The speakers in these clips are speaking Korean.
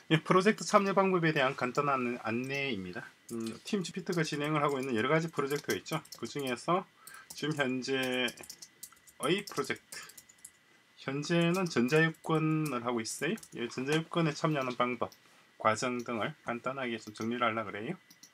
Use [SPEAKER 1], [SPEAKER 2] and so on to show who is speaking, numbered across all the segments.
[SPEAKER 1] 이 프로젝트 참여 방법에 대한 간단한 안내입니다. 팀 GPT가 진행을 하고 있는 여러가지 프로젝트가 있죠. 그 중에서 지금 현재의 프로젝트, 현재는 전자유권을 하고 있어요. 이 전자유권에 참여하는 방법, 과정 등을 간단하게 좀 정리를 하려고 그래요.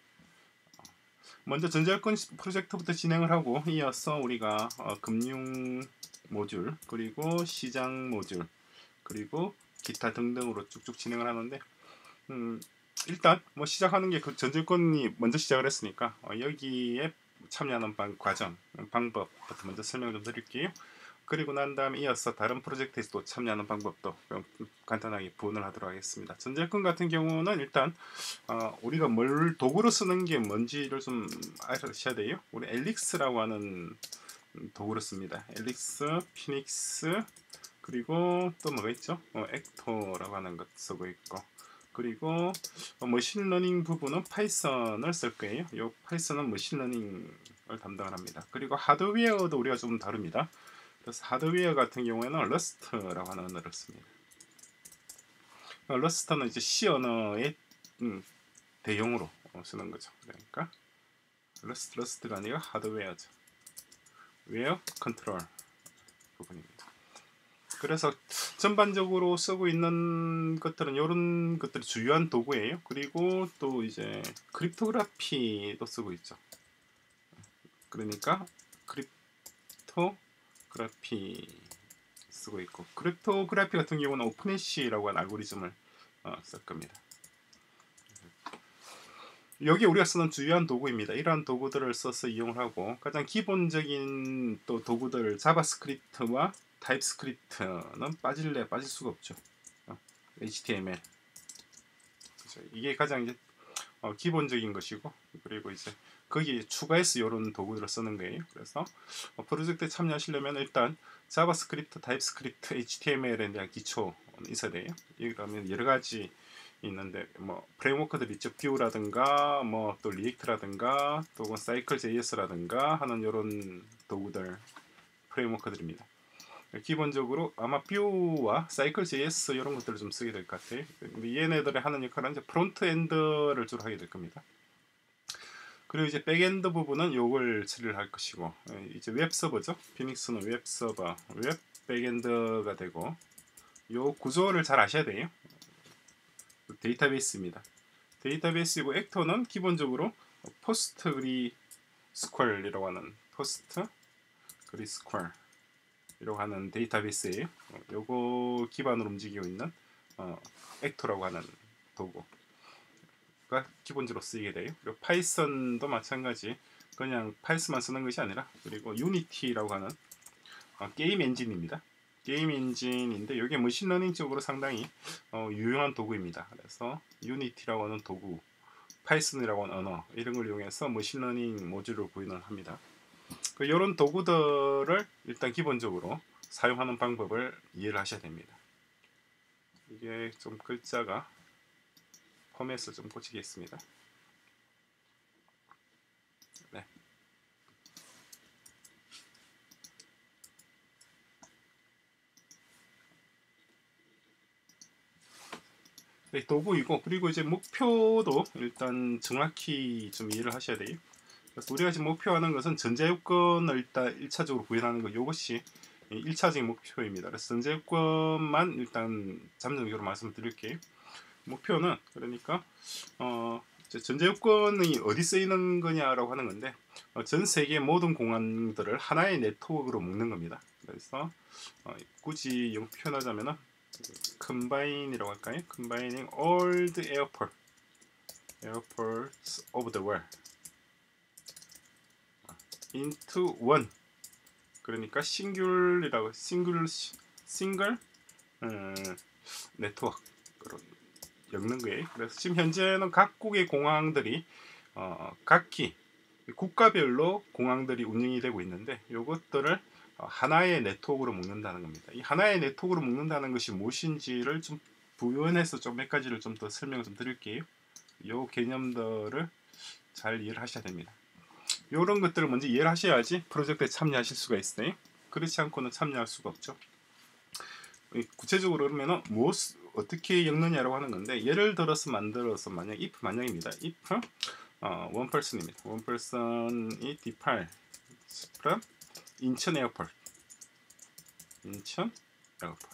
[SPEAKER 1] 먼저 전자유권 프로젝트부터 진행을 하고, 이어서 우리가 금융 모듈, 그리고 시장 모듈, 그리고 기타 등등으로 쭉쭉 진행을 하는데, 일단 뭐 시작하는 게 그 전자유권이 먼저 시작을 했으니까 여기에 참여하는 과정, 방법부터 먼저 설명 좀 드릴게요. 그리고 난 다음에 이어서 다른 프로젝트에서 또 참여하는 방법도 간단하게 부언을 하도록 하겠습니다. 전자유권 같은 경우는 일단 우리가 뭘 도구로 쓰는 게 뭔지를 좀 아셔야 돼요. 우리 엘릭스라고 하는 도구로 씁니다. 엘릭스, 피닉스, 그리고 또 뭐가 있죠? 액토라고 하는 것 쓰고 있고, 그리고 머신러닝 부분은 파이썬을 쓸 거예요. 이 파이썬은 머신러닝을 담당을 합니다. 그리고 하드웨어도 우리가 좀 다릅니다. 그래서 하드웨어 같은 경우에는 러스트라고 하는 언어를 씁니다. 러스트는 이제 C 언어의 대용으로 쓰는 거죠. 그러니까 러스트가 아니라 하드웨어죠. 웨어 컨트롤 부분입니다. 그래서 전반적으로 쓰고 있는 것들은 이런 것들이 주요한 도구예요. 그리고 또 이제 크립토그래피도 쓰고 있죠. 그러니까 크립토그래피 쓰고 있고, 크립토그래피 같은 경우는 오픈해시라고 하는 알고리즘을 쓸 겁니다. 여기 우리가 쓰는 주요한 도구입니다. 이러한 도구들을 써서 이용을 하고, 가장 기본적인 또 도구들 자바스크립트와 타입스크립트는 빠질 수가 없죠. HTML 그렇죠? 이게 가장 이제 기본적인 것이고, 그리고 이제 거기에 추가해서 이런 도구들을 쓰는 거예요. 그래서 프로젝트에 참여하시려면 일단 자바스크립트, 타입스크립트, HTML에 대한 기초는 있어야 돼요. 그러면 여러 가지 있는데 뭐 프레임워크들 있죠. 뷰라든가 뭐 또 리액트라든가 또는 사이클 JS라든가 하는 이런 도구들, 프레임워크들입니다. 기본적으로 아마 뷰와 사이클 JS 이런 것들을 좀 쓰게 될 것 같아요. 근데 얘네들이 하는 역할은 이제 프론트 엔드를 주로 하게 될 겁니다. 그리고 이제 백엔드 부분은 요걸 처리를 할 것이고, 이제 웹 서버죠. 피닉스는 웹 서버, 웹 백엔드가 되고, 요 구조를 잘 아셔야 돼요. 데이터베이스입니다. 데이터베이스이고, 액터는 기본적으로 포스트그리스퀄이라고 하는 포스트그리스퀄 이라고 하는 데이터베이스예요. 요거 기반으로 움직이고 있는 액터라고 하는 도구가 기본적으로 쓰이게 돼요. 그리고 파이썬도 마찬가지, 그냥 파이썬만 쓰는 것이 아니라, 그리고 유니티라고 하는 게임 엔진입니다. 게임 엔진인데 이게 머신러닝 쪽으로 상당히 유용한 도구입니다. 그래서 유니티라고 하는 도구, 파이썬이라고 하는 언어, 이런 걸 이용해서 머신러닝 모듈을 구현을 합니다. 이런 도구들을 일단 기본적으로 사용하는 방법을 이해를 하셔야 됩니다. 이게 좀 글자가 포맷을 좀 고치겠습니다. 네. 네, 도구이고, 그리고 이제 목표도 일단 정확히 좀 이해를 하셔야 돼요. 그래서 우리가 지금 목표하는 것은 전자유권을 일단 1차적으로 구현하는 것, 이것이 1차적인 목표입니다. 그래서 전자유권만 일단 잠정적으로 말씀드릴게요. 목표는 그러니까 전자유권이 어디 쓰이는 거냐라고 하는 건데, 전 세계 모든 공항들을 하나의 네트워크로 묶는 겁니다. 그래서 굳이 영 표현하자면은 combine이라고 할까요? combining all the airports of the world into one. 그러니까 싱글 네트워크로 엮는 거예요. 그래서 지금 현재는 각국의 공항들이 각기 국가별로 공항들이 운영이 되고 있는데, 이것들을 하나의 네트워크로 묶는다는 겁니다. 이 하나의 네트워크로 묶는다는 것이 무엇인지를 좀 부연해서 좀 몇 가지를 좀 더 설명을 좀 드릴게요. 이 개념들을 잘 이해를 하셔야 됩니다. 이런 것들을 먼저 이해를 하셔야지 프로젝트에 참여하실 수가 있어요. 그렇지 않고는 참여할 수가 없죠. 구체적으로 그러면은 어떻게 엮느냐라고 하는 건데, 예를 들어서 만들어서 만약 if 만약입니다. if one person입니다. one person이 depart from 인천 에어포트. 인천 에어포트.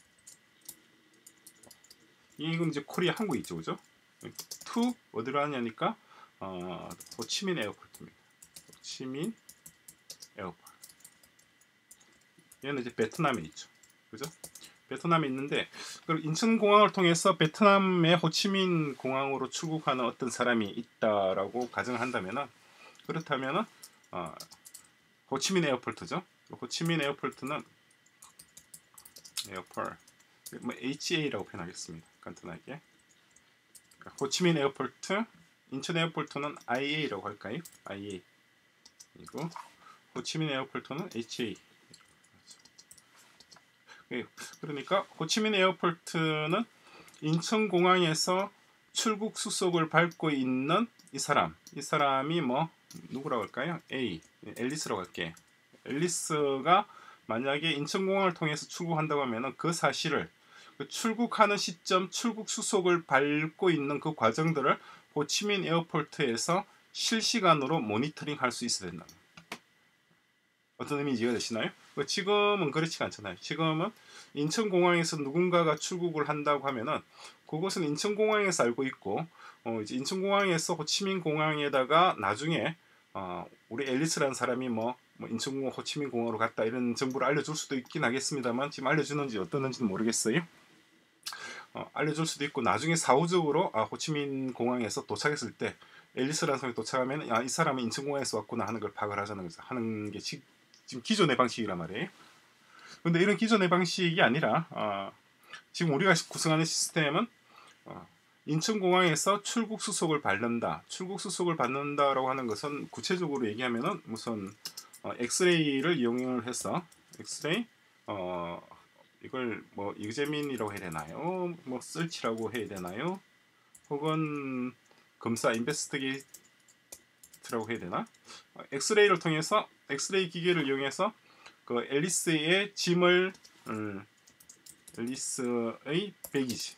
[SPEAKER 1] 이건 이제 코리아 한국 있죠, 그죠? to 어디로 하냐니까 호치민 에어포트입니다. 호치민 에어포트. 얘는 이제 베트남에 있죠, 그죠? 베트남에 있는데, 인천공항을 통해서 베트남의 호치민 공항으로 출국하는 어떤 사람이 있다라고 가정한다면은, 그렇다면은 호치민 에어포트죠. 호치민 에어포트는 에어포트 뭐 HA라고 표현하겠습니다. 간단하게. 호치민 에어포트, 인천 에어포트는 IA라고 할까요? IA. 그리고 호치민 에어포트는 HA. 그러니까 호치민 에어포트는 인천공항에서 출국 수속을 밟고 있는 이 사람이 뭐 누구라고 할까요? A, 앨리스라고 할게. 앨리스가 만약에 인천공항을 통해서 출국한다고 하면은 그 사실을, 그 출국하는 시점, 출국 수속을 밟고 있는 그 과정들을 호치민 에어포트에서 실시간으로 모니터링할 수 있어야 된다. 어떤 의미인지 이해되시나요? 지금은 그렇지가 않잖아요. 지금은 인천공항에서 누군가가 출국을 한다고 하면은 그것은 인천공항에서 알고 있고, 이제 인천공항에서 호치민공항에다가 나중에 우리 앨리스라는 사람이 뭐 인천공항 호치민공항으로 갔다 이런 정보를 알려줄 수도 있긴 하겠습니다만, 지금 알려주는지 어떠는지는 모르겠어요. 알려줄 수도 있고, 나중에 사후적으로 호치민공항에서 도착했을 때 앨리스라는 사람이 도착하면 이 사람은 인천공항에서 왔구나 하는 걸 파악을 하는 게 지금 기존의 방식이란 말이에요. 근데 이런 기존의 방식이 아니라 지금 우리가 구성하는 시스템은 인천공항에서 출국 수속을 받는다. 출국 수속을 받는다라고 하는 것은 구체적으로 얘기하면은 무슨 엑스레이를 이용을 해서 엑스레이 이걸 뭐 이그제민이라고 해야 되나요? 뭐 설치라고 해야 되나요? 혹은 검사 인베스티게이트라고 해야 되나? 엑스레이를 통해서 엑스레이 기계를 이용해서 그 앨리스의 짐을 앨리스의 배기지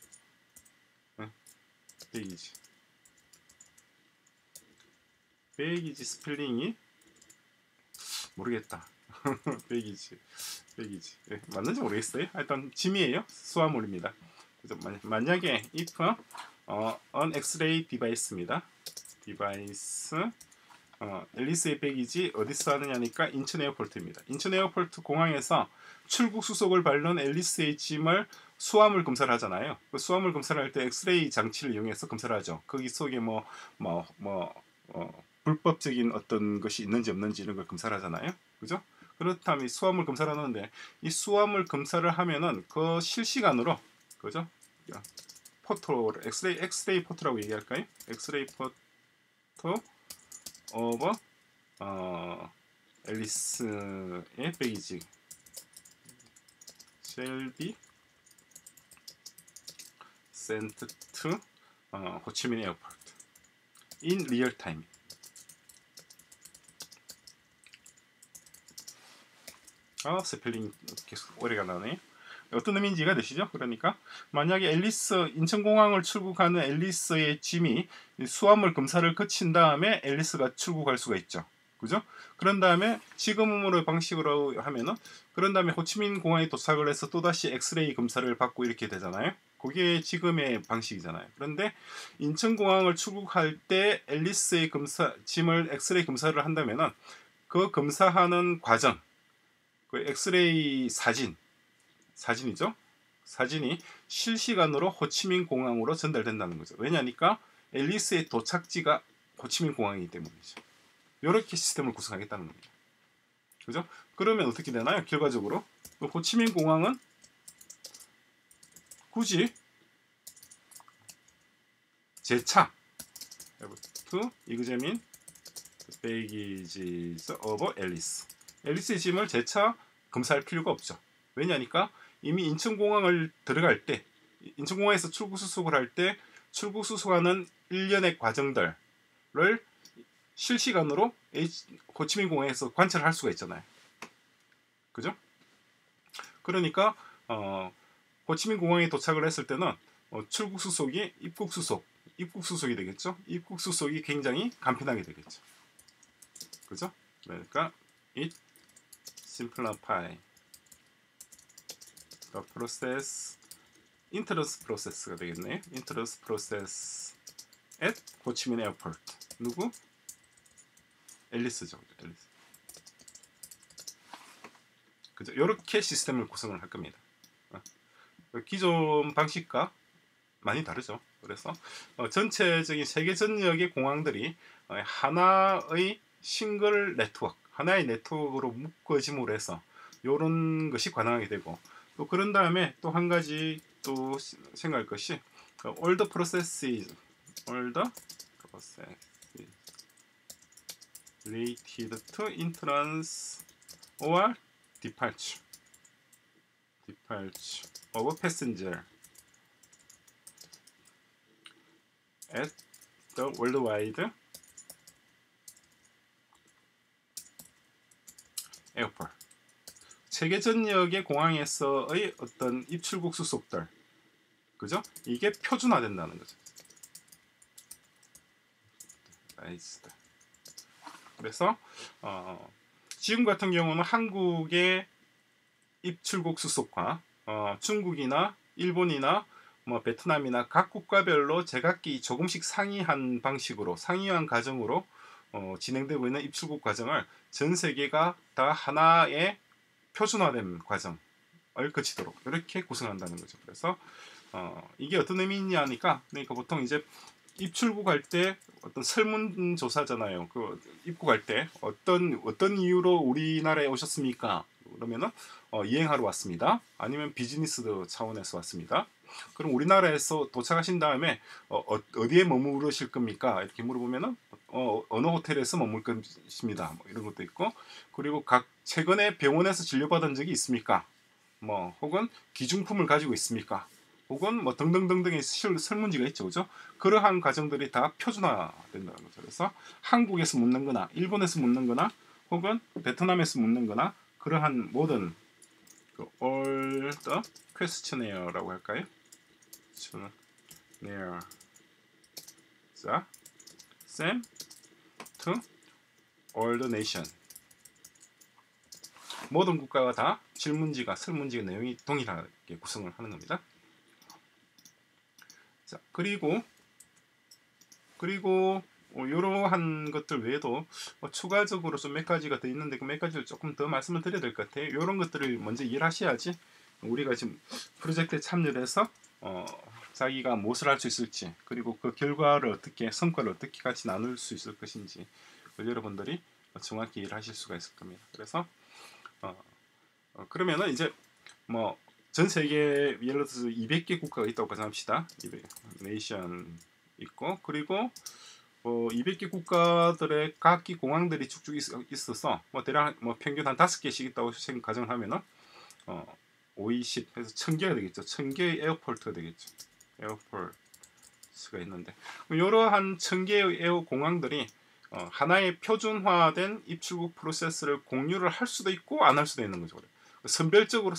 [SPEAKER 1] 스펠링이 모르겠다. 배기지 맞는지 모르겠어요. 일단 짐이에요. 수화물입니다. 그래서 만약에 if an X-ray device입니다. 디바이스 앨리스의 배기지 어디서 하느냐니까 인천 에어포트입니다. 인천 에어포트 공항에서 출국 수속을 밟는 앨리스의 짐을 수화물 검사를 하잖아요. 그 수화물 검사를 할 때 엑스레이 장치를 이용해서 검사를 하죠. 거기 속에 불법적인 어떤 것이 있는지 없는지 이런 걸 검사를 하잖아요. 그죠? 그렇다면 수화물 검사를 하는데, 이 수화물 검사를 하면은 그 실시간으로, 그죠? 포토 엑스레이 포토라고 얘기할까요? 엑스레이 포토 오버 앨리스의 배기지 shall be sent to 호치민 에어포트 in real time. 스펠링 계속 오래가 나네. 어떤 의미인지 이해가 되시죠? 그러니까 만약에 앨리스 인천공항을 출국하는 앨리스의 짐이 수화물 검사를 거친 다음에 앨리스가 출국할 수가 있죠. 그죠? 그런 다음에 지금으로 방식으로 하면은, 그런 다음에 호치민 공항에 도착을 해서 또다시 엑스레이 검사를 받고 이렇게 되잖아요. 그게 지금의 방식이잖아요. 그런데 인천공항을 출국할 때 앨리스의 짐을 엑스레이 검사를 한다면은 그 검사하는 과정, 그 엑스레이 사진이죠. 사진이 실시간으로 호치민 공항으로 전달된다는 거죠. 왜냐니까 앨리스의 도착지가 호치민 공항이기 때문이죠. 이렇게 시스템을 구성하겠다는 겁니다. 그죠? 그러면 어떻게 되나요? 결과적으로 호치민 공항은 굳이 제차 이그제민 베이기지스 오버 앨리스의 짐을 재차 검사할 필요가 없죠. 왜냐니까 이미 인천공항을 들어갈 때, 인천공항에서 출국 수속을 할 때 출국 수속하는 일련의 과정들을 실시간으로 호치민 공항에서 관찰할 수가 있잖아요. 그죠? 그러니까 호치민 공항에 도착을 했을 때는 출국 수속이 입국 수속이 되겠죠. 입국 수속이 굉장히 간편하게 되겠죠. 그죠? 그러니까 it simplify the process, entrance process가 되겠네요. entrance process at 호치민 에어포트. 누구? 앨리스죠. 앨리스. 그죠? 이렇게 시스템을 구성을 할 겁니다. 기존 방식과 많이 다르죠. 그래서 전체적인 세계 전역의 공항들이 하나의 싱글 네트워크, 하나의 네트워크로 묶어짐으로 해서 이런 것이 가능하게 되고, 또 그런 다음에 또 한 가지 또 생각할 것이 all the processes related to entrance or departure of a passenger at the worldwide airport. 세계 전역의 공항에서의 어떤 입출국 수속들, 그죠? 이게 표준화된다는 거죠. 그래서 지금 같은 경우는 한국의 입출국 수속화, 중국이나 일본이나 뭐 베트남이나 각 국가별로 제각기 조금씩 상이한 방식으로, 상이한 과정으로 진행되고 있는 입출국 과정을 전 세계가 다 하나의 표준화된 과정을 거치도록 이렇게 구성한다는 거죠. 그래서 이게 어떤 의미냐니까, 그러니까 보통 이제 입출국할 때 어떤 설문조사잖아요. 그 입국할 때 어떤 이유로 우리나라에 오셨습니까? 그러면은 여행하러 왔습니다. 아니면 비즈니스 차원에서 왔습니다. 그럼 우리나라에서 도착하신 다음에 어디에 머무르실 겁니까? 이렇게 물어보면은 어느 호텔에서 머물 것입니다. 뭐 이런 것도 있고, 그리고 각 최근에 병원에서 진료받은 적이 있습니까? 뭐 혹은 기중품을 가지고 있습니까? 혹은 뭐 등등등등의 설문지가 있죠, 그죠? 그러한 과정들이 다 표준화된다는 거죠. 그래서 한국에서 묻는거나 일본에서 묻는거나 혹은 베트남에서 묻는거나 그러한 모든 all the questionnaires,라고 할까요? questionnaire. 자, sent to all the nation. 모든 국가가 다 질문지가, 설문지가 내용이 동일하게 구성을 하는 겁니다. 자, 그리고 이러한 것들 외에도 추가적으로 좀 몇 가지가 더 있는데 그 몇 가지를 조금 더 말씀을 드려야 될 것 같아요. 이런 것들을 먼저 이해를 하셔야지 우리가 지금 프로젝트에 참여를 해서 자기가 무엇을 할 수 있을지, 그리고 그 결과를 성과를 어떻게 같이 나눌 수 있을 것인지 여러분들이 정확히 이해를 하실 수가 있을 겁니다. 그래서 그러면은 이제 뭐 전 세계 예를 들어서 200개 국가가 있다고 가정합시다. 200 네이션 있고, 그리고 200개 국가들의 각기 공항들이 쭉쭉 있어서 대략 평균 한 5개씩 있다고 가정을 하면은 5, 20 해서 1000개가 되겠죠. 1000개의 에어포트가 되겠죠. 에어포트가 있는데 이러한 1000개의 공항들이 하나의 표준화된 입출국 프로세스를 공유를 할 수도 있고 안 할 수도 있는 거죠. 선별적으로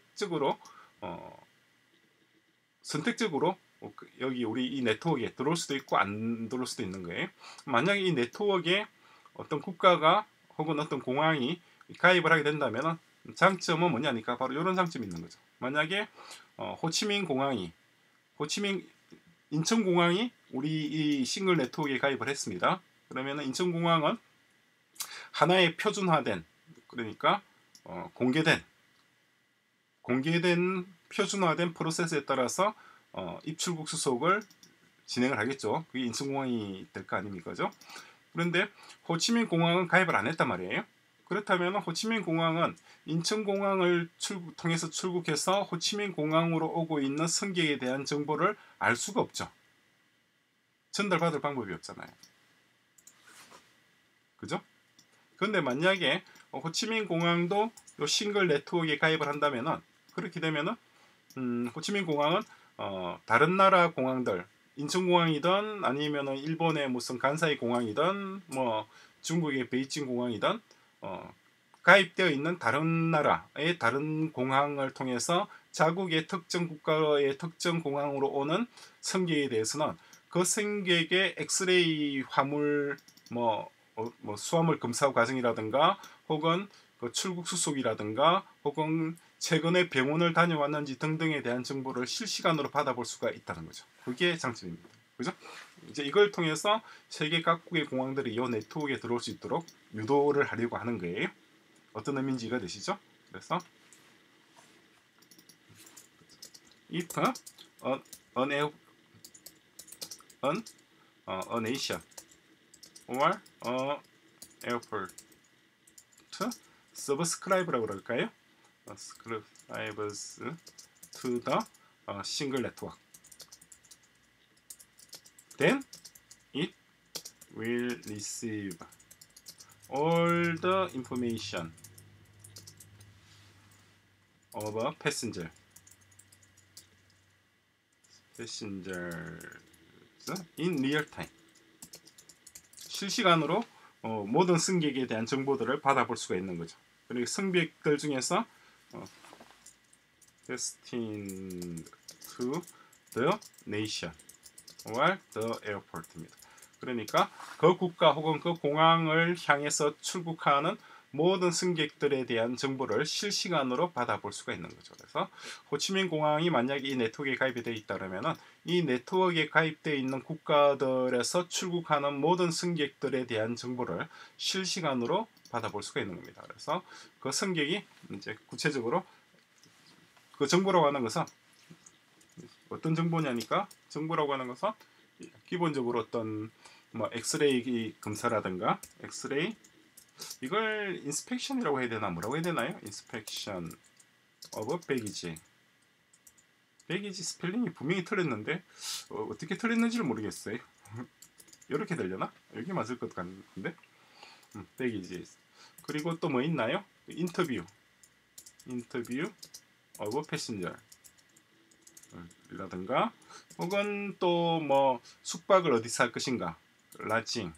[SPEAKER 1] 선택적으로 여기 우리 이 네트워크에 들어올 수도 있고 안 들어올 수도 있는 거예요. 만약에 이 네트워크에 어떤 국가가 혹은 어떤 공항이 가입을 하게 된다면 장점은 뭐냐니까 바로 이런 장점이 있는 거죠. 만약에 인천공항이 우리 이 싱글 네트워크에 가입을 했습니다. 그러면 인천공항은 하나의 표준화된, 그러니까 공개된 표준화된 프로세스에 따라서 입출국 수속을 진행을 하겠죠. 그게 인천공항이 될 거 아닙니까? 그죠? 그런데 호치민 공항은 가입을 안 했단 말이에요. 그렇다면 호치민 공항은 인천공항을 통해서 출국해서 호치민 공항으로 오고 있는 승객에 대한 정보를 알 수가 없죠. 전달받을 방법이 없잖아요. 그죠? 그런데 만약에 호치민 공항도 요 싱글 네트워크에 가입을 한다면은, 그렇게 되면은 호치민 공항은 다른 나라 공항들, 인천공항이든 아니면은 일본의 무슨 간사이 공항이든 뭐 중국의 베이징 공항이든 가입되어 있는 다른 나라의 다른 공항을 통해서 자국의 특정 국가의 특정 공항으로 오는 승객에 대해서는 그 승객의 엑스레이 화물 뭐 수화물 검사 과정이라든가 혹은 그 출국 수속이라든가 혹은 최근에 병원을 다녀왔는지 등등에 대한 정보를 실시간으로 받아볼 수가 있다는 거죠. 그게 장점입니다. 그죠? 이제 이걸 통해서 세계 각국의 공항들이 이 네트워크에 들어올 수 있도록 유도를 하려고 하는 거예요. 어떤 의미인지 이해가 되시죠? 그래서 if a nation or a airport subscribe라고 그럴까요? subscribes to the single network. Then it will receive all the information of a passengers in real time. 실시간으로 모든 승객에 대한 정보들을 받아볼 수가 있는 거죠. 그리고 승객들 중에서 destined to the nation or the airport입니다. 그러니까 그 국가 혹은 그 공항을 향해서 출국하는 모든 승객들에 대한 정보를 실시간으로 받아볼 수가 있는 거죠. 그래서 호치민 공항이 만약에 이 네트워크에 가입이 되어 있다면 이 네트워크에 가입되어 있는 국가들에서 출국하는 모든 승객들에 대한 정보를 실시간으로 받아볼 수가 있는 겁니다. 그래서 그 승객이 이제 구체적으로 그 정보라고 하는 것은 어떤 정보냐니까 정보라고 하는 것은 기본적으로 어떤 뭐 엑스레이 검사라든가 엑스레이 이걸 인스펙션이라고 해야 되나 뭐라고 해야 되나요? 인스펙션 오브 배기지. 배기지 스펠링이 분명히 틀렸는데 어떻게 틀렸는지를 모르겠어요. 이렇게 되려나? 여기 맞을 것 같은데. 배기지. 그리고 또 뭐 있나요? 인터뷰 오브 패신저 라든가 혹은 또 뭐 숙박을 어디서 할 것인가 라징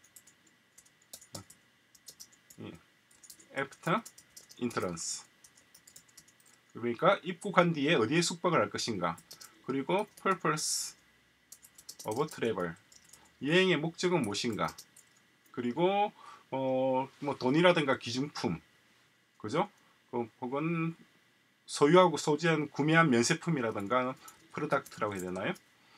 [SPEAKER 1] after entrance 그러니까 입국한 뒤에 어디에 숙박을 할 것인가 그리고 purpose of travel 여행의 목적은 무엇인가 그리고 뭐 돈이라든가 기준품 그죠? 혹은 소유하고 소지한 구매한 면세품이라든가 프로덕트라고 해야 되나요?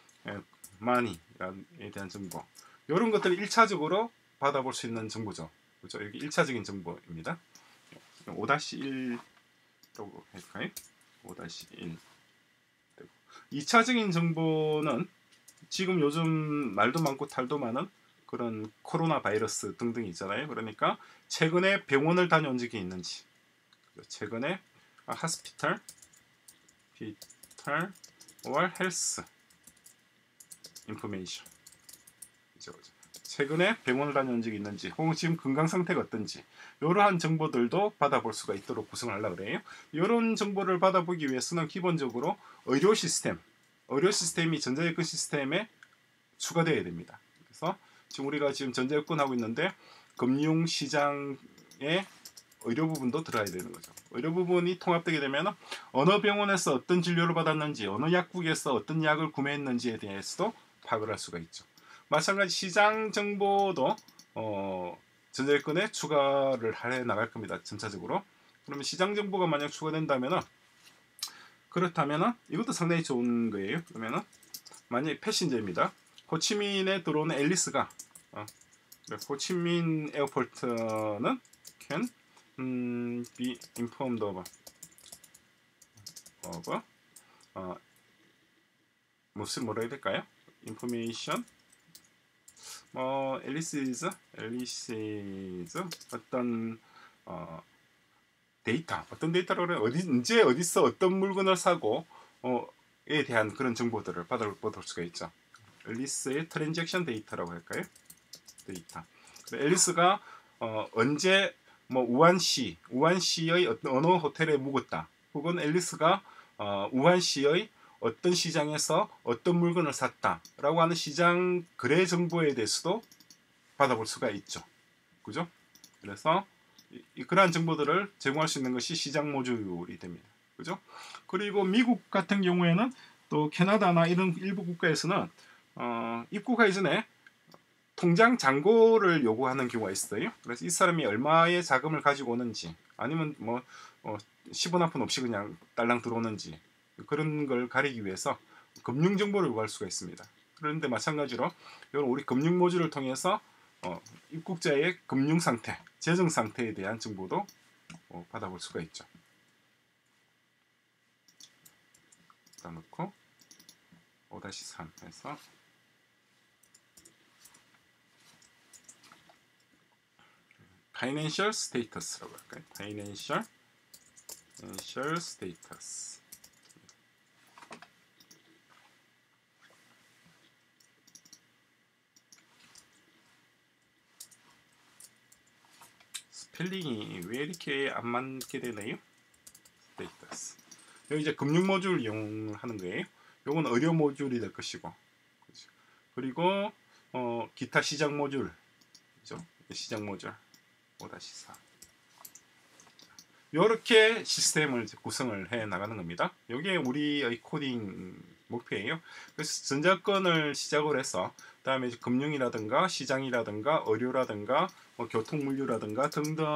[SPEAKER 1] 마니에 대한 정보 이런 것들을 1차적으로 받아볼 수 있는 정보죠. 그렇죠? 여기 1차적인 정보입니다. 5-1라고 할까요? 5-1 2차적인 정보는 지금 요즘 말도 많고 탈도 많은 그런 코로나 바이러스 등등이 있잖아요. 그러니까 최근에 병원을 다녀온 적이 있는지 최근에 hospital or health information 최근에 병원을 다녀온 적이 있는지 혹은 지금 건강 상태가 어떤지 이러한 정보들도 받아볼 수가 있도록 구성을 하려고 그래요. 이런 정보를 받아보기 위해서는 기본적으로 의료 시스템이 전자여권 시스템에 추가되어야 됩니다. 그래서 지금 우리가 지금 전자여권 하고 있는데 금융시장에 의료 부분도 들어가야 되는 거죠. 의료 부분이 통합되게 되면 어느 병원에서 어떤 진료를 받았는지 어느 약국에서 어떤 약을 구매했는지에 대해서도 파악을 할 수가 있죠. 마찬가지 시장 정보도 전자여권에 추가를 해 나갈 겁니다. 점차적으로. 그러면 시장 정보가 만약 추가된다면은 그렇다면은 이것도 상당히 좋은 거예요. 그러면은 만약에 패신저입니다. 호치민에 들어오는 앨리스가 호치민 에어포트는 can be informed of 무슨 뭐라 해야 될까요? information 앨리시즈 어떤 데이터 어떤 데이터로 언제 어디서 어떤 물건을 사고 에 대한 그런 정보들을 받아볼 수가 있죠. 앨리스의 트랜잭션 데이터라고 할까요? 데이터. 앨리스가 언제 우한시의 어느 호텔에 묵었다. 혹은 앨리스가 우한시의 어떤 시장에서 어떤 물건을 샀다라고 하는 시장 거래 정보에 대해서도 받아볼 수가 있죠. 그죠? 그래서 그러한 정보들을 제공할 수 있는 것이 시장 모듈이 됩니다. 그죠? 그리고 미국 같은 경우에는 또 캐나다나 이런 일부 국가에서는 입국하기 전에 통장 잔고를 요구하는 경우가 있어요. 그래서 이 사람이 얼마의 자금을 가지고 오는지 아니면 뭐 10원 한 푼 없이 그냥 딸랑 들어오는지 그런 걸 가리기 위해서 금융 정보를 요구할 수가 있습니다. 그런데 마찬가지로 이런 우리 금융 모듈을 통해서 입국자의 금융 상태, 재정 상태에 대한 정보도 받아볼 수가 있죠. 다 넣고 5-3 해서 Financial Status라고 할까요? Financial Status. 스펠링이 왜 이렇게 안 맞게 되나요? Status. 여기 이제 금융 모듈 이용하는 거예요. 요건 의료 모듈이 될 것이고, 그리고 기타 시장 모듈, 그죠? 시장 모듈 5-4. 이렇게 시스템을 이제 구성을 해 나가는 겁니다. 이게 우리의 코딩 목표예요. 그래서 전자권을 시작을 해서 그다음에 이제 금융이라든가 시장이라든가 의료라든가 교통물류라든가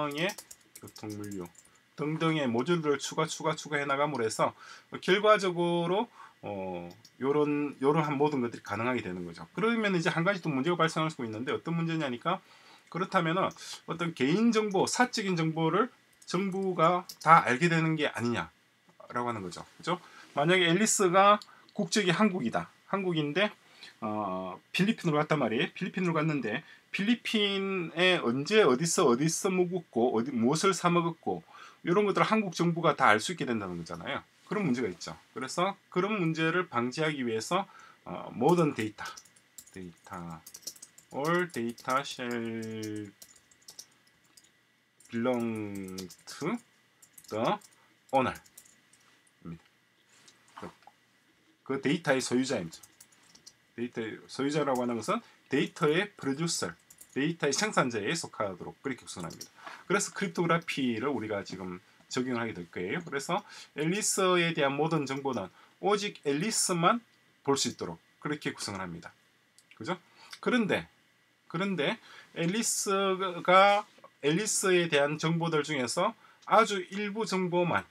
[SPEAKER 1] 등등의 모듈을 추가해 나감으로 해서 결과적으로 요런 한 모든 것들이 가능하게 되는 거죠. 그러면 이제 한 가지 또 문제가 발생할 수 있는데 어떤 문제냐니까, 그렇다면은 어떤 개인 정보, 사적인 정보를 정부가 다 알게 되는 게 아니냐라고 하는 거죠. 그죠? 만약에 앨리스가 국적이 한국이다. 한국인데 필리핀으로 갔단 말이에요. 필리핀으로 갔는데 필리핀에 언제 어디서 묵었고 무엇을 사 먹었고 이런 것들을 한국 정부가 다 알 수 있게 된다는 거잖아요. 그런 문제가 있죠. 그래서 그런 문제를 방지하기 위해서 모든 데이터 all data shall belong to the owner. 그 데이터의 소유자입니다. 데이터의 소유자라고 하는 것은 데이터의 프로듀서, 데이터의 생산자에 속하도록 그렇게 구성합니다. 그래서 크립토그래피를 우리가 지금 적용하게 될 거예요. 그래서 앨리스에 대한 모든 정보는 오직 앨리스만 볼 수 있도록 그렇게 구성을 합니다. 그죠? 그런데 앨리스에 대한 정보들 중에서 아주 일부 정보만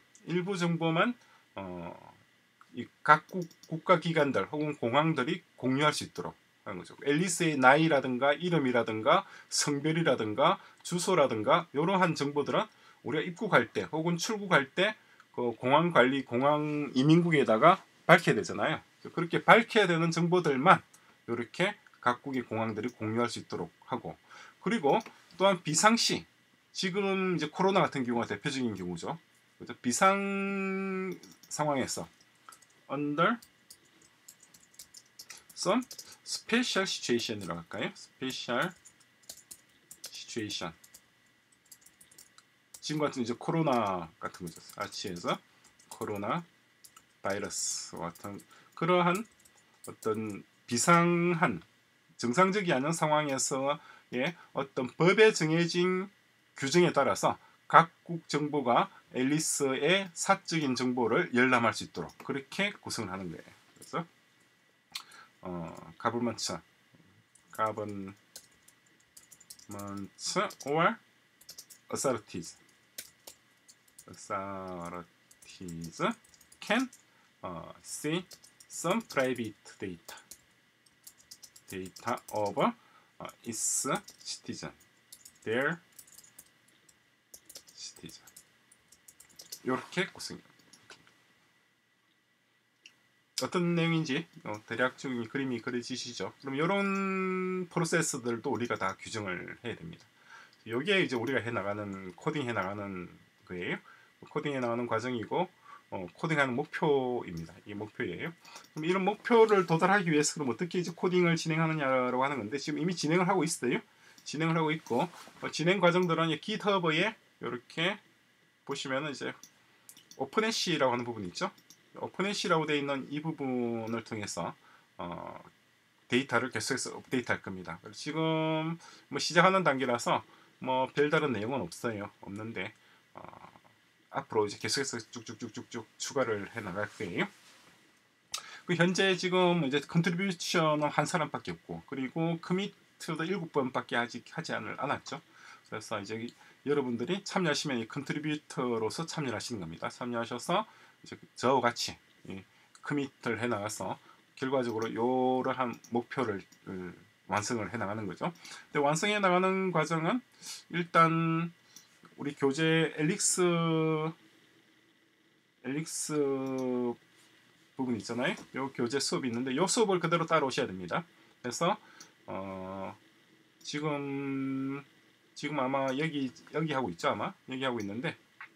[SPEAKER 1] 이 각국 국가기관들 혹은 공항들이 공유할 수 있도록 하는 거죠. 앨리스의 나이라든가 이름이라든가 성별이라든가 주소라든가 이러한 정보들은 우리가 입국할 때 혹은 출국할 때 그 공항 관리, 공항 이민국에다가 밝혀야 되잖아요. 그렇게 밝혀야 되는 정보들만 이렇게 각국의 공항들이 공유할 수 있도록 하고, 그리고 또한 비상시, 지금 이제 코로나 같은 경우가 대표적인 경우죠. 비상 상황에서 under some special situation이라고 할까요? special situation. 지금 같은 이제 코로나 같은 거죠. 아치에서 코로나 바이러스 같은 그러한 어떤 비상한 정상적이 않은 상황에서의 어떤 법에 정해진 규정에 따라서 각국 정부가 앨리스의 사적인 정보를 열람할 수 있도록 그렇게 구성을 하는 거예요. 그래서 government or authorities can see some private data of its citizen, their citizen. 이렇게 구성해요. 어떤 내용인지 대략적인 그림이 그려지시죠? 그럼 이런 프로세스들도 우리가 다 규정을 해야 됩니다. 여기에 이제 우리가 해나가는 코딩 해나가는 거예요. 코딩 해나가는 과정이고 코딩하는 목표입니다. 이 목표예요. 그럼 이런 목표를 도달하기 위해서 그럼 어떻게 이제 코딩을 진행하느냐라고 하는 건데, 지금 이미 진행을 하고 있어요. 진행을 하고 있고 진행 과정들은 GitHub에 이렇게 보시면은 이제 오픈해시라고 하는 부분이 있죠. 오픈해시라고 되어 있는 이 부분을 통해서 데이터를 계속해서 업데이트할 겁니다. 지금 뭐 시작하는 단계라서 뭐 별다른 내용은 없는데 앞으로 이제 계속해서 쭉쭉쭉쭉쭉 추가를 해 나갈 거예요. 그 현재 지금 이제 컨트리뷰션은 한 사람밖에 없고, 그리고 커미트도 7번밖에 아직 하지 않았죠. 그래서 이제 여러분들이 참여하시면 이 컨트리뷰터로서 참여를 하시는 겁니다. 참여하셔서 이제 저와 같이 커미트를 해 나가서 결과적으로 이러한 목표를 완성을 해 나가는 거죠. 근데 완성해 나가는 과정은 일단 우리 교재 엘릭스 부분 있잖아요. 요 교재 수업이 있는데 요 수업을 그대로 따라오셔야 됩니다. 그래서 지금 아마 여기 하고 있죠. 아마 여기 하고 있는데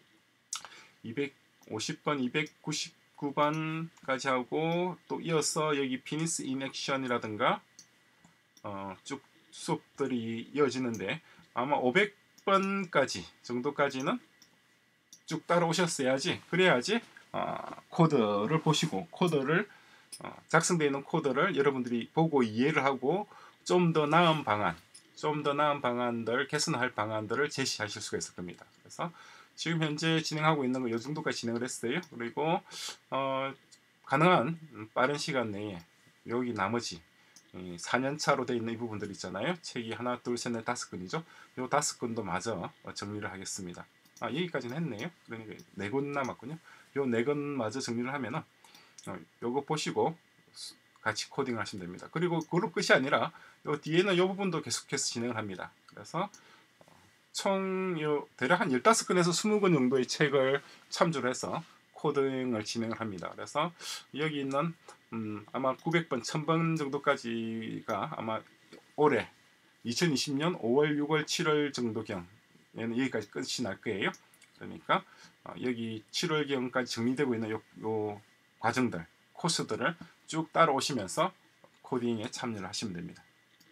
[SPEAKER 1] 250번, 299번까지 하고 또 이어서 여기 피니스 인 액션이라든가 쭉 수업들이 이어지는데 아마 500번까지 정도까지는 쭉 따라오셨어야지, 그래야지 코드를 보시고 코드를 작성되어 있는 코드를 여러분들이 보고 이해를 하고 좀 더 나은 방안들, 개선할 방안들을 제시하실 수가 있을 겁니다. 그래서 지금 현재 진행하고 있는 거 이 정도까지 진행을 했어요. 그리고 가능한 빠른 시간 내에 여기 나머지 4년차로 되어 있는 이 부분들 있잖아요. 책이 하나, 둘, 셋, 넷, 5권이죠. 이 5권도 마저 정리를 하겠습니다. 여기까지는 했네요. 그러니까 4권 남았군요. 이 4권 마저 정리를 하면은 요거 보시고 같이 코딩을 하시면 됩니다. 그리고 그로 끝이 아니라 요 뒤에는 이 부분도 계속해서 진행을 합니다. 그래서 총 대략 한 15권에서 20권 정도의 책을 참조를 해서 코딩을 진행을 합니다. 그래서 여기 있는 아마 900번, 1000번 정도까지가 아마 올해 2020년 5월, 6월, 7월 정도경에는 여기까지 끝이 날 거예요. 그러니까 여기 7월경까지 정리되고 있는 요 과정들, 코스들을 쭉 따라오시면서 코딩에 참여를 하시면 됩니다.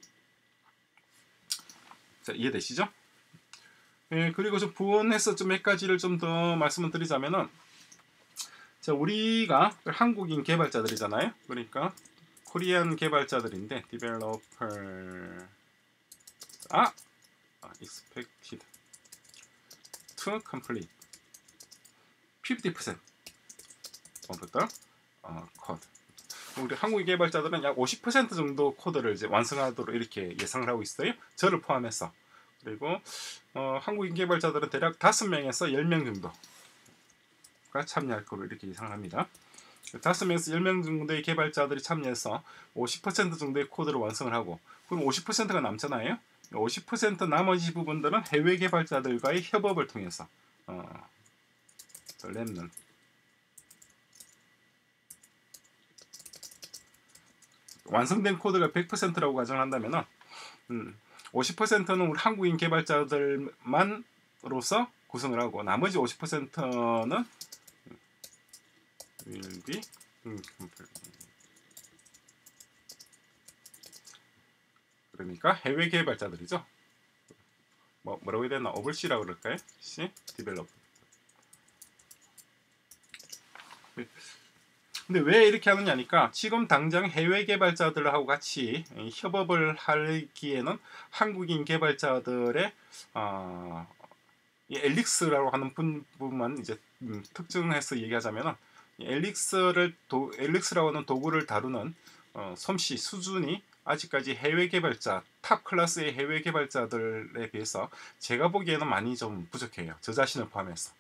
[SPEAKER 1] 자, 이해되시죠? 그리고 좀 부원해서 좀 몇 가지를 좀 더 말씀을 드리자면은, 자, 우리가 한국인 개발자들이잖아요. 그러니까 코리안 개발자들인데 developer expected to complete 50% of the code. 우리 한국인 개발자들은 약 50% 정도 코드를 이제 완성하도록 이렇게 예상을 하고 있어요. 저를 포함해서. 그리고 한국인 개발자들은 대략 5명에서 10명 정도가 참여할 거로 이렇게 예상을 합니다. 5명에서 10명 정도의 개발자들이 참여해서 50% 정도의 코드를 완성을 하고, 그럼 50%가 남잖아요. 50% 나머지 부분들은 해외 개발자들과의 협업을 통해서 랩는 완성된 코드가 100%라고 가정한다면 50%는 우리 한국인 개발자들만으로서 구성을 하고, 나머지 50%는 will be 그러니까 해외 개발자들이죠. 뭐라고 해야 되나? oversee라고 그럴까요? C develop. 근데 왜 이렇게 하느냐니까, 지금 당장 해외 개발자들하고 같이 협업을 하기에는 한국인 개발자들의 이 엘릭스라고 하는 부분만 이제 특정해서 얘기하자면은, 엘릭스라고 하는 도구를 다루는 솜씨 수준이 아직까지 해외 개발자, 탑 클래스의 해외 개발자들에 비해서 제가 보기에는 많이 좀 부족해요. 저 자신을 포함해서.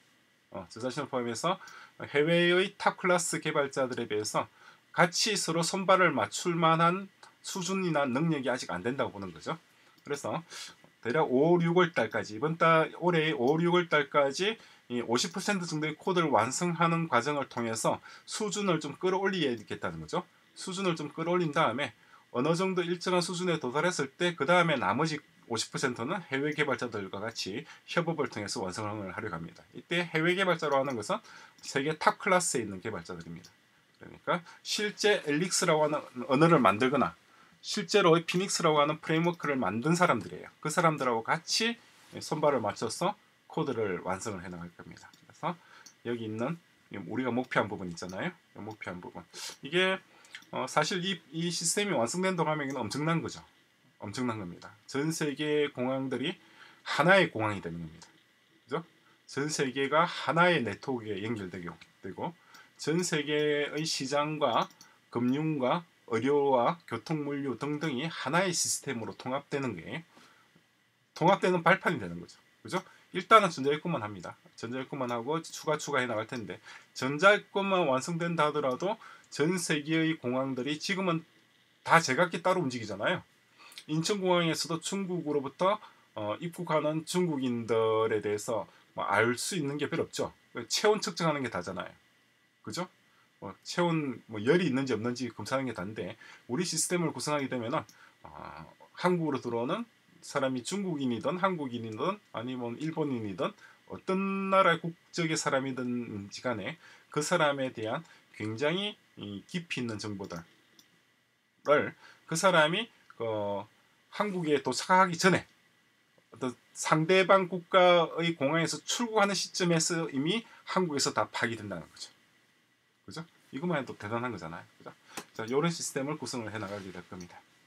[SPEAKER 1] 해외의 탑 클래스 개발자들에 비해서 같이 서로 손발을 맞출 만한 수준이나 능력이 아직 안 된다고 보는 거죠. 그래서 대략 5, 6월 달까지, 올해 5, 6월 달까지 50% 정도의 코드를 완성하는 과정을 통해서 수준을 좀 끌어올리겠다는 거죠. 수준을 좀 끌어올린 다음에 어느 정도 일정한 수준에 도달했을 때 그 다음에 나머지 50%는 해외 개발자들과 같이 협업을 통해서 완성을 하려고 합니다. 이때 해외 개발자로 하는 것은 세계 탑 클래스에 있는 개발자들입니다. 그러니까 실제 엘릭스라고 하는 언어를 만들거나 실제로 피닉스라고 하는 프레임워크를 만든 사람들이에요. 그 사람들하고 같이 손발을 맞춰서 코드를 완성을 해나갈 겁니다. 그래서 여기 있는 우리가 목표한 부분 있잖아요. 목표한 부분. 이게 사실 이 시스템이 완성된다고 하면 엄청난 거죠. 엄청난 겁니다. 전 세계 공항들이 하나의 공항이 되는 겁니다. 그죠? 전 세계가 하나의 네트워크에 연결되고 전 세계의 시장과 금융과 의료와 교통 물류 등등이 하나의 시스템으로 통합되는 발판이 되는 거죠. 그죠? 일단은 전자일권만 합니다. 전자일권만 하고 추가해 나갈 텐데, 전자일권만 완성된다 하더라도 전 세계의 공항들이 지금은 다 제각기 따로 움직이잖아요. 인천공항에서도 중국으로부터 입국하는 중국인들에 대해서 알 수 있는 게 별로 없죠. 체온 측정하는 게 다잖아요. 그죠? 체온 열이 있는지 없는지 검사하는 게 다인데, 우리 시스템을 구성하게 되면은 한국으로 들어오는 사람이 중국인이든 한국인이든 아니면 일본인이든 어떤 나라의 국적의 사람이든지 간에 그 사람에 대한 굉장히 깊이 있는 정보들을 그 사람이 한국에 도착하기 전에 어떤 상대방 국가의 공항에서 출국하는 시점에서 이미 한국에서 다 파악이 된다는 거죠. 그죠? 이것만 해도 대단한 거잖아요. 그죠? 자, 이런 시스템을 구성을 해 나가게 될 겁니다.